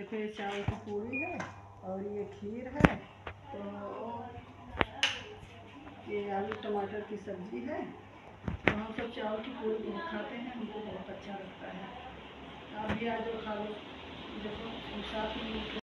देखो ये चावल की पूरी है और ये खीर है, तो ये आलू टमाटर की सब्जी है। तो हम सब चावल की पूरी बहुत खाते हैं, हमको बहुत अच्छा लगता है। आप भी आ जाओ खा लो। देखो साथ में